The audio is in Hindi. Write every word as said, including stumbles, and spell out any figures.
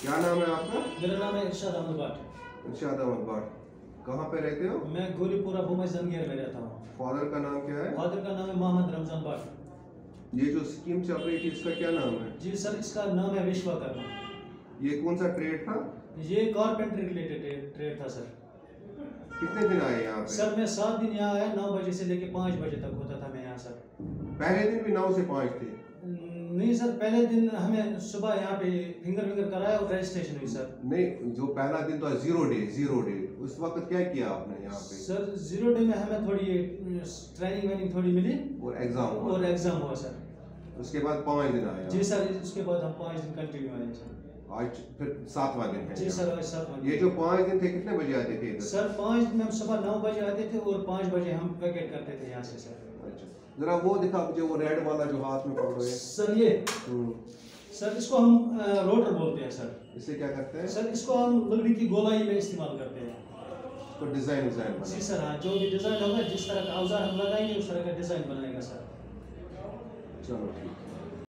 क्या नाम है आपका? मेरा नाम है इरशाद अहमद भट्ट। इरशाद अहमद भट्ट। कहाँ पे रहते हो? मैं गोलीपुरा भूमि जंगीर में रहता हूँ। फादर का नाम क्या है? फादर का नाम है मोहम्मद रमजान भट्ट। ये जो स्कीम चल रही थी इसका क्या नाम है? जी सर, इसका नाम है विश्वकर्मा। ये कौन सा ट्रेड था? ये कारपेंटरी रिलेटेड ट्रेड था सर। कितने दिन आए यहाँ पे? सर मैं सात दिन यहाँ आया, नौ बजे से लेके पाँच बजे तक होता था मैं यहाँ सर। पहले दिन भी नौ से पाँच थे? नहीं सर, पहले दिन हमें सुबह यहाँ पे फिंगर विंगर कराया और रजिस्ट्रेशन हुई सर। नहीं, जो पहला दिन तो जीरो डे जीरो डे उस वक्त क्या किया आपने यहाँ पे? सर जीरो डे में हमें थोड़ी ट्रेनिंग वेनिंग थोड़ी मिली और एग्जाम हुआ? और एग्जाम हुआ सर। उसके बाद पाँच दिन आए? जी सर, उसके बाद हम पाँच दिन कंटिन्यू आए सर। आज फिर सातवां दिन है? जी सर, आज सातवां दिन। ये जो पाँच दिन थे कितने बजे आते थे इधर? सर पाँच दिन हम सुबह नौ बजे आते थे और पाँच बजे हम वैकेट करते थे यहाँ से सर। अच्छा, जरा वो दिखा मुझे, वो रेड वाला जो हाथ में पकड़ो है। सर ये सर इसको हम रोटर बोलते हैं सर। इससे क्या करते हैं? सर इसको हम लकड़ी की गोलाई में इस्तेमाल करते हैं। तो डिजाइन डिजाइन जी सर हाँ, जो भी डिजाइन होगा, जिस तरह का औजार हम लगाएंगे उस तरह का डिजाइन बनाएगा सर। चलो ठीक है।